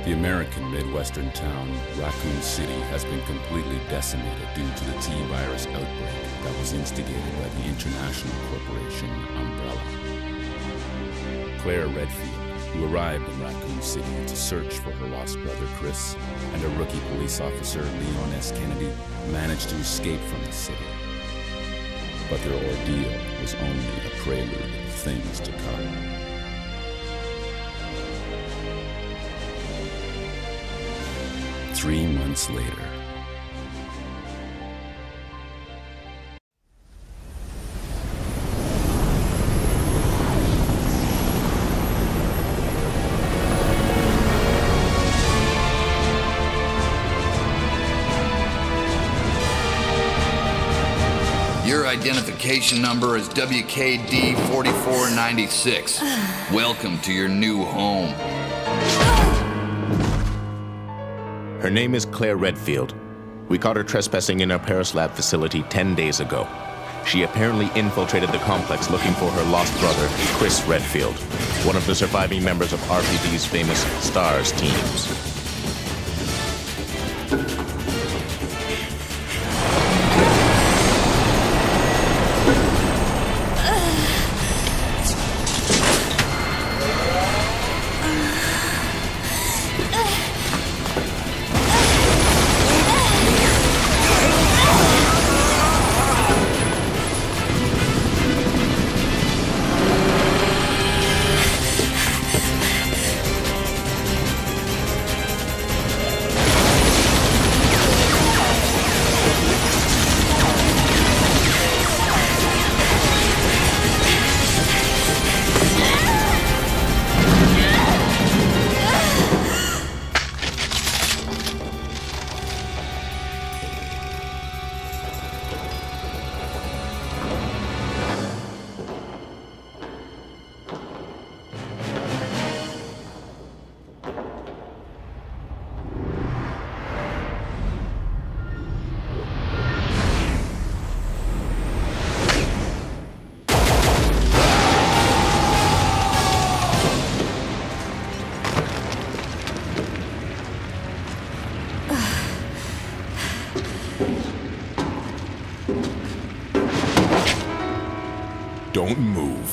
The American Midwestern town, Raccoon City, has been completely decimated due to the T-virus outbreak that was instigated by the international corporation Umbrella. Claire Redfield, who arrived in Raccoon City to search for her lost brother Chris, and a rookie police officer, Leon S. Kennedy, managed to escape from the city. But their ordeal was only a prelude of things to come. 3 months later. Your identification number is WKD4496. Welcome to your new home. Her name is Claire Redfield. We caught her trespassing in our Paris lab facility 10 days ago. She apparently infiltrated the complex looking for her lost brother, Chris Redfield, one of the surviving members of RPD's famous STARS teams. Don't move.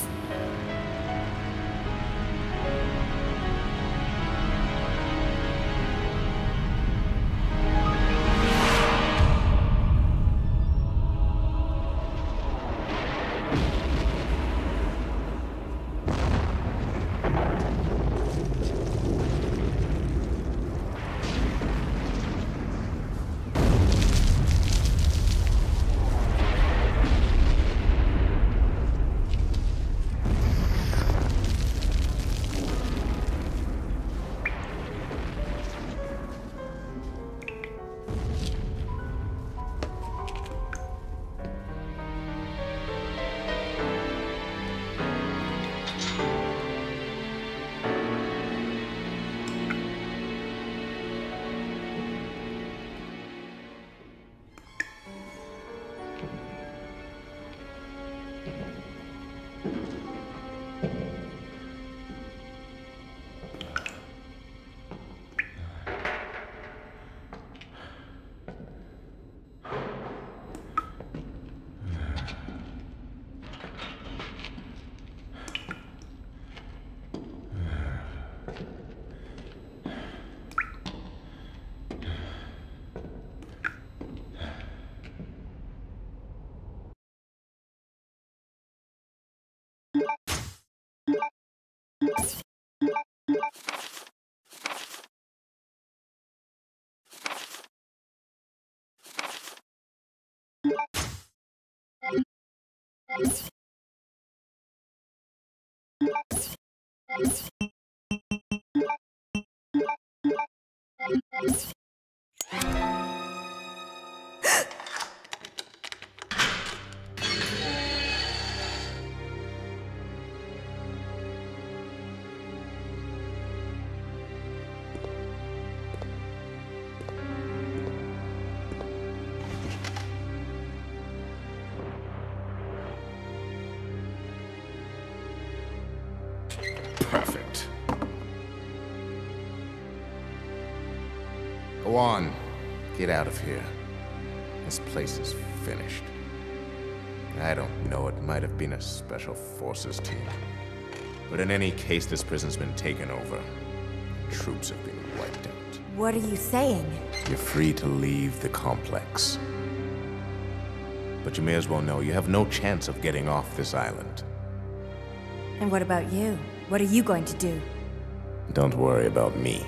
Perfect. Go on. Get out of here. This place is finished. I don't know, it might have been a special forces team. But in any case, this prison's been taken over. Troops have been wiped out. What are you saying? You're free to leave the complex. But you may as well know you have no chance of getting off this island. And what about you? What are you going to do? Don't worry about me.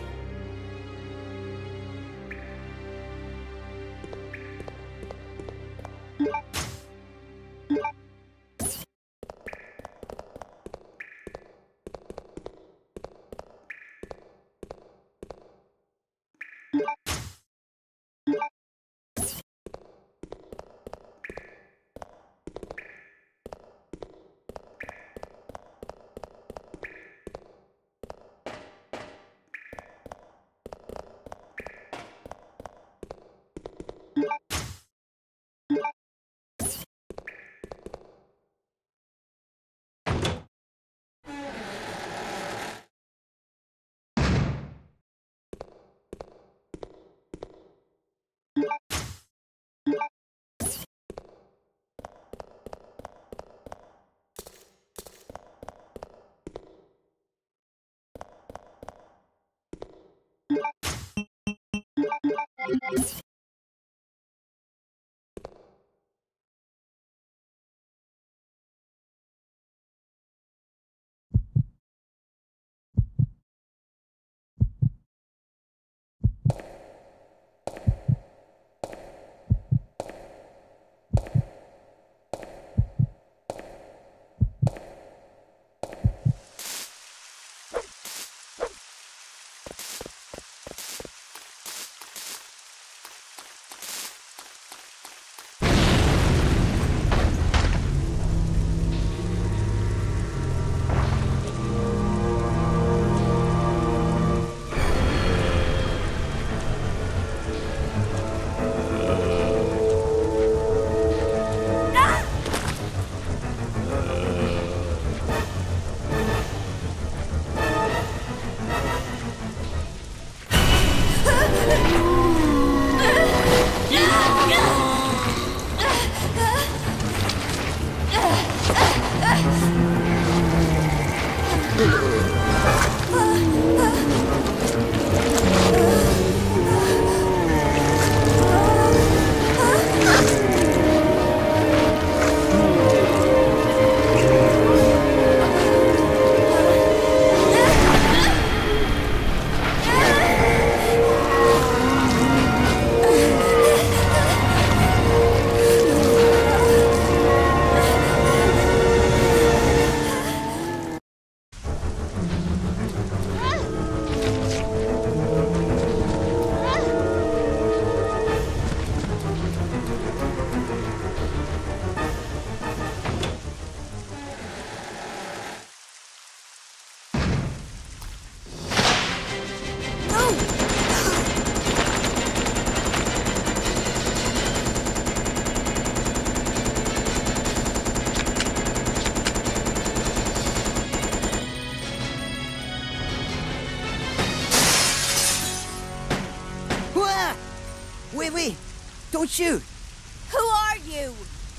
Wait! Don't shoot! Who are you?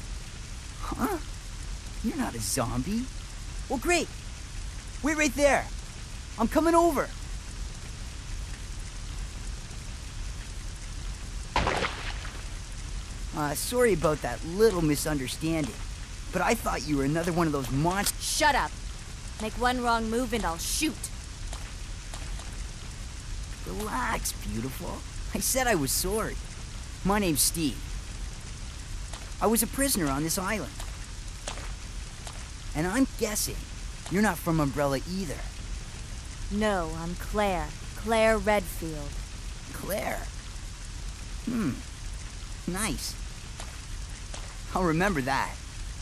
Huh? You're not a zombie. Well, great. Wait right there. I'm coming over. Sorry about that little misunderstanding, but I thought you were another one of those monsters. Shut up. Make one wrong move and I'll shoot. Relax, beautiful. I said I was sorry. My name's Steve. I was a prisoner on this island. And I'm guessing you're not from Umbrella either. No, I'm Claire. Claire Redfield. Claire? Nice. I'll remember that.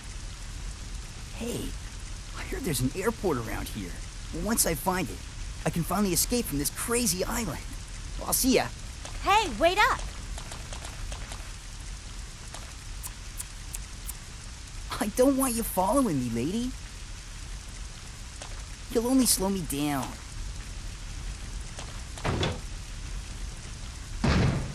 Hey, I heard there's an airport around here. Well, once I find it, I can finally escape from this crazy island. Well, I'll see ya. Hey, wait up! I don't want you following me, lady. You'll only slow me down.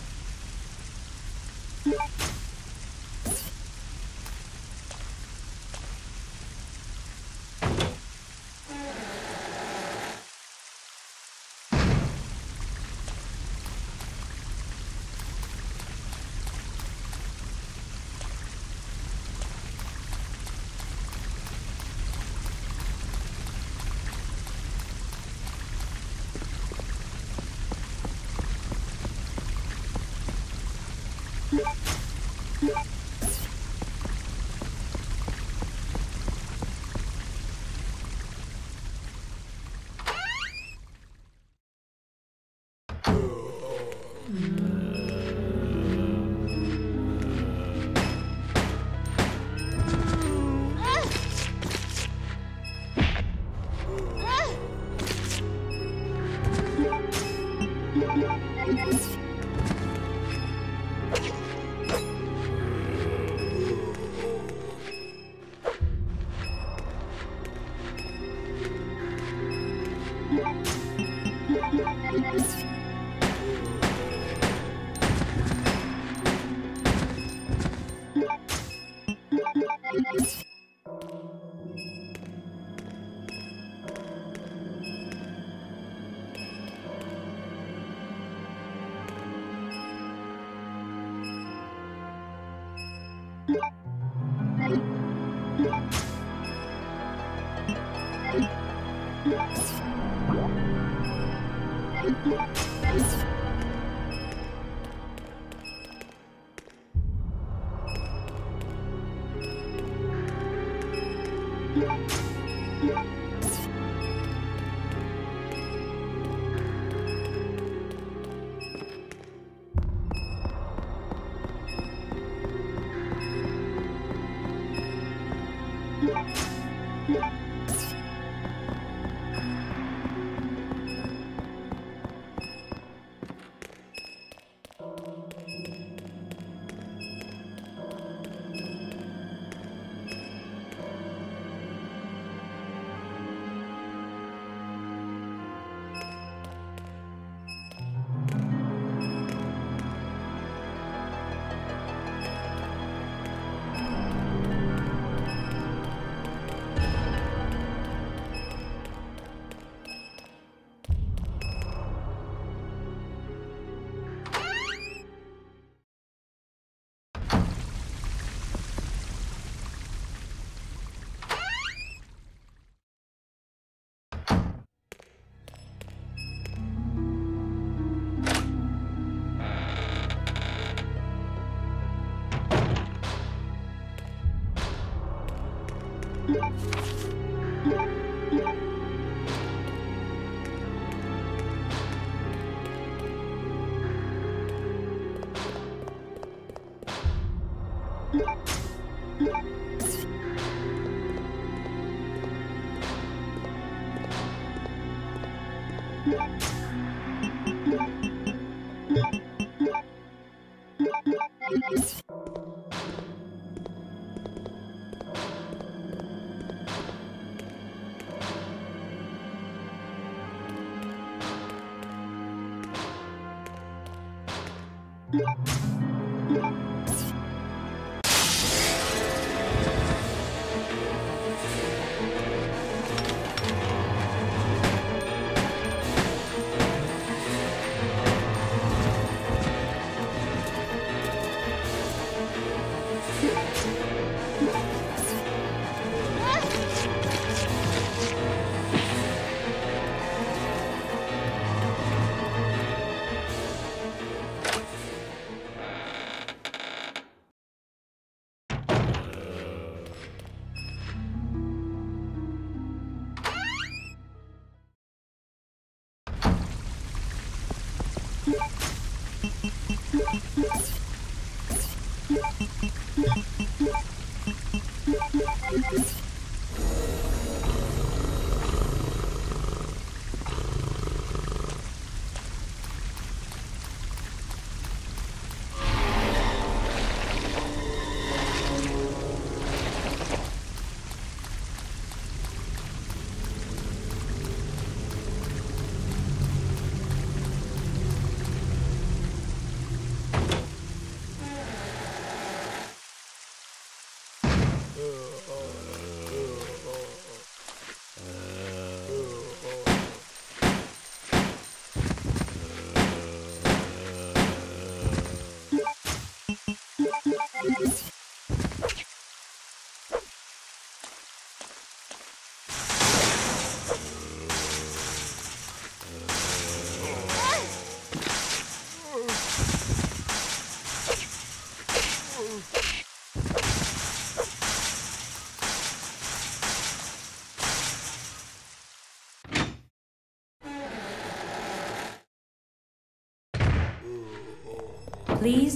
Ooh.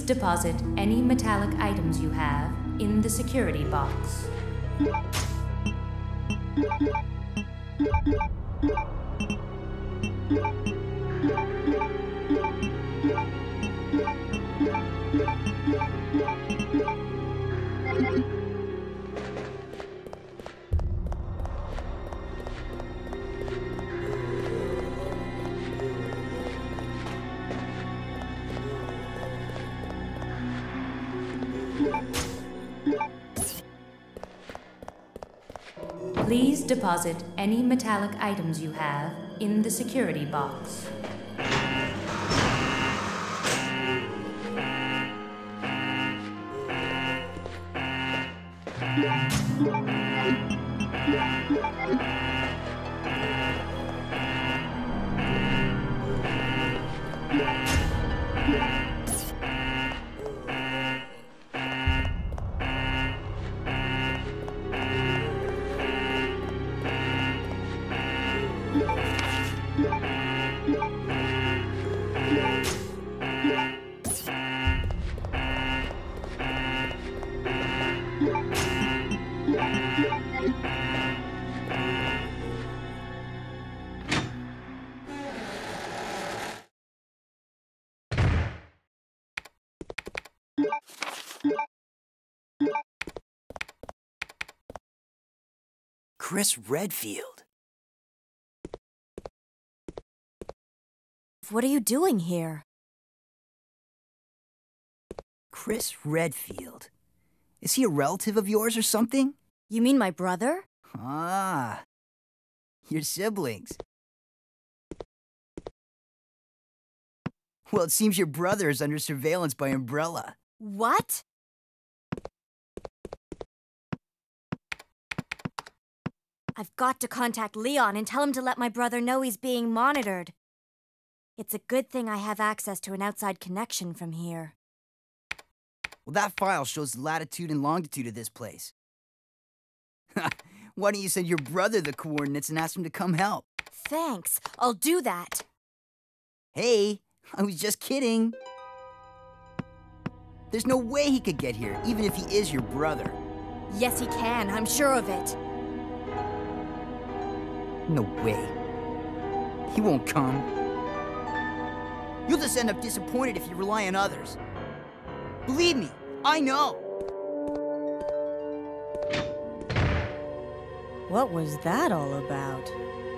deposit any metallic items you have in the security box. Please deposit any metallic items you have in the security box. Chris Redfield. What are you doing here? Chris Redfield. Is he a relative of yours or something? You mean my brother? Ah, your siblings. Well, it seems your brother is under surveillance by Umbrella. What? I've got to contact Leon and tell him to let my brother know he's being monitored. It's a good thing I have access to an outside connection from here. Well, that file shows the latitude and longitude of this place. Why don't you send your brother the coordinates and ask him to come help? Thanks, I'll do that. Hey, I was just kidding. There's no way he could get here, even if he is your brother. Yes, he can, I'm sure of it. No way. He won't come. You'll just end up disappointed if you rely on others. Believe me, I know. What was that all about?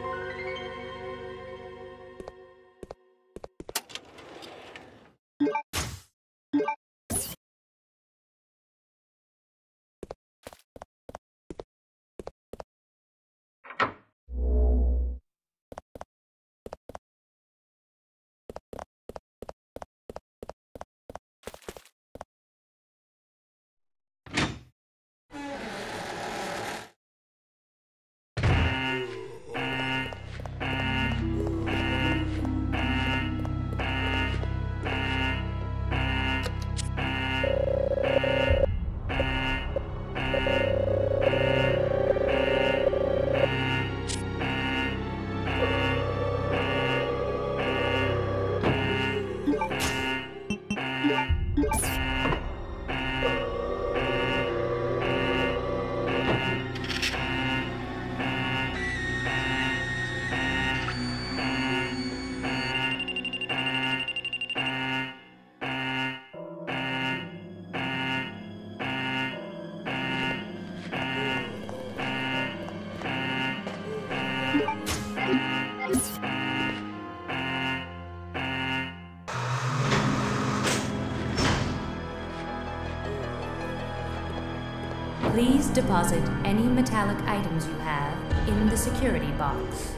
Please deposit any metallic items you have in the security box.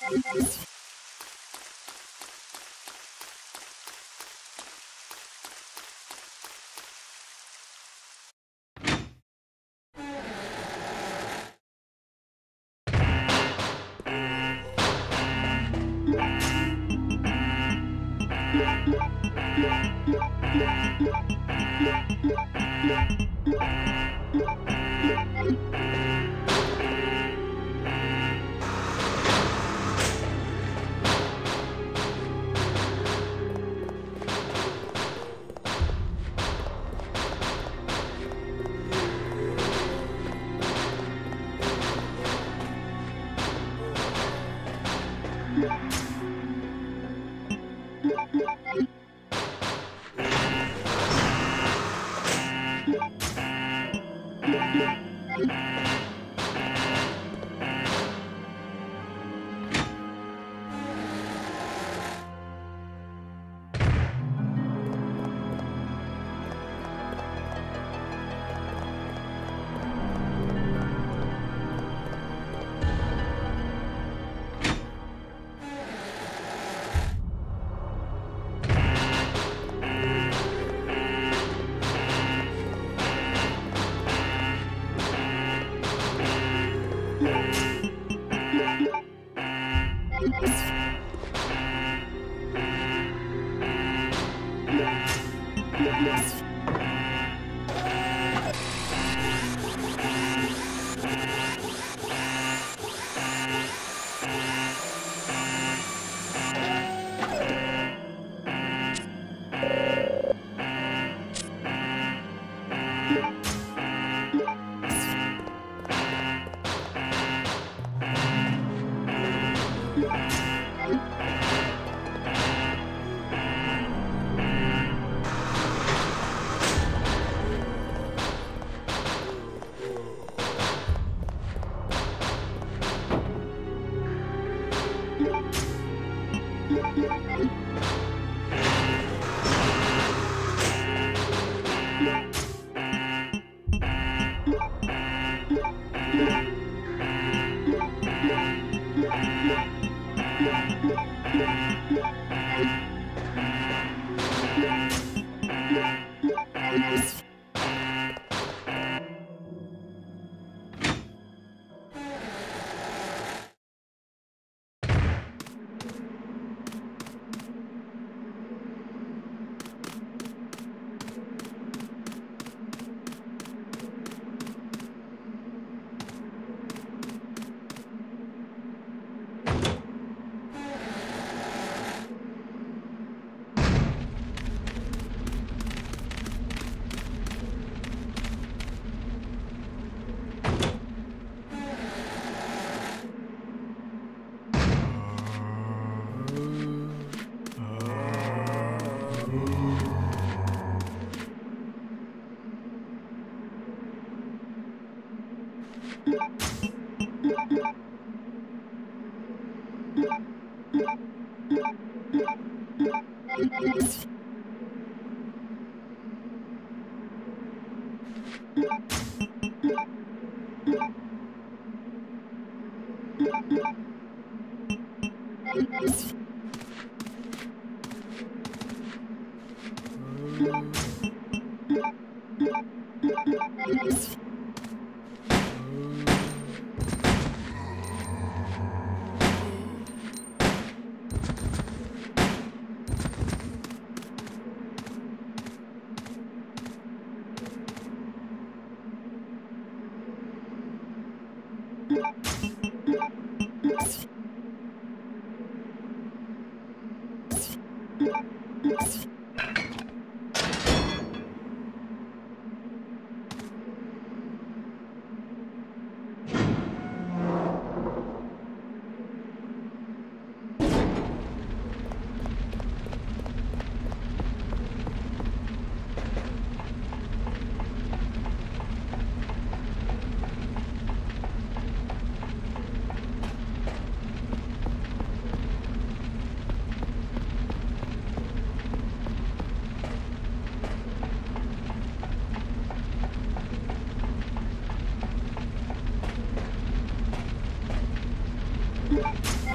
Yeah.